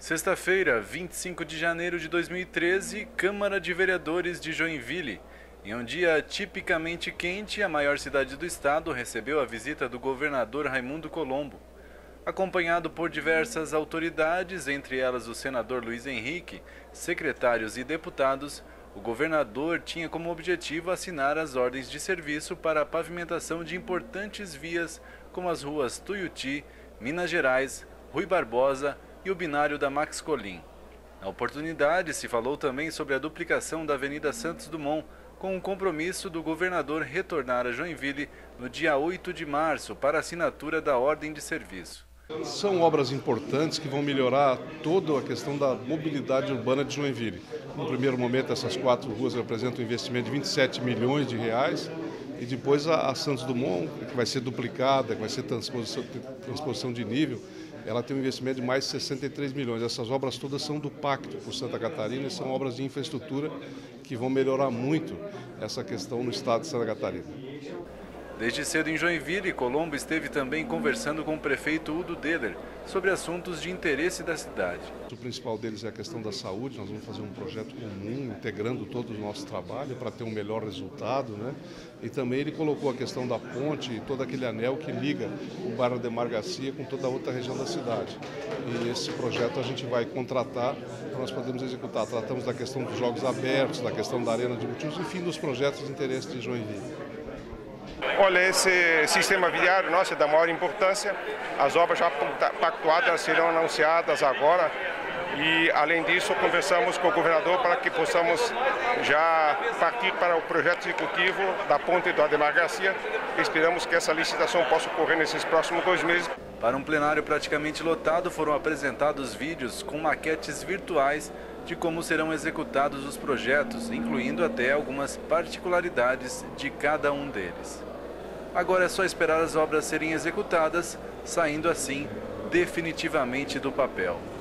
Sexta-feira, 25 de janeiro de 2013, Câmara de Vereadores de Joinville. Em um dia tipicamente quente, a maior cidade do estado recebeu a visita do governador Raimundo Colombo. Acompanhado por diversas autoridades, entre elas o senador Luiz Henrique, secretários e deputados, o governador tinha como objetivo assinar as ordens de serviço para a pavimentação de importantes vias como as ruas Tuiuti, Minas Gerais, Rui Barbosa e o binário da Max Colim. Na oportunidade, se falou também sobre a duplicação da Avenida Santos Dumont, com o compromisso do governador retornar a Joinville no dia 8 de março para a assinatura da ordem de serviço. São obras importantes que vão melhorar toda a questão da mobilidade urbana de Joinville. No primeiro momento, essas 4 ruas representam um investimento de 27 milhões de reais. E depois a Santos Dumont, que vai ser duplicada, que vai ser transposição de nível, ela tem um investimento de mais de 63 milhões. Essas obras todas são do Pacto por Santa Catarina e são obras de infraestrutura que vão melhorar muito essa questão no estado de Santa Catarina. Desde cedo em Joinville, Colombo esteve também conversando com o prefeito Udo Deller sobre assuntos de interesse da cidade. O principal deles é a questão da saúde. Nós vamos fazer um projeto comum, integrando todo o nosso trabalho para ter um melhor resultado, né? E também ele colocou a questão da ponte e todo aquele anel que liga o bairro Ademar Garcia com toda a outra região da cidade. E esse projeto a gente vai contratar para nós podermos executar. Tratamos da questão dos jogos abertos, da questão da arena de multiusos, enfim, dos projetos de interesse de Joinville. Olha, esse sistema viário nosso é da maior importância. As obras já pactuadas serão anunciadas agora. E, além disso, conversamos com o governador para que possamos já partir para o projeto executivo da ponte do Ademar Garcia. Esperamos que essa licitação possa ocorrer nesses próximos 2 meses. Para um plenário praticamente lotado, foram apresentados vídeos com maquetes virtuais de como serão executados os projetos, incluindo até algumas particularidades de cada um deles. Agora é só esperar as obras serem executadas, saindo assim definitivamente do papel.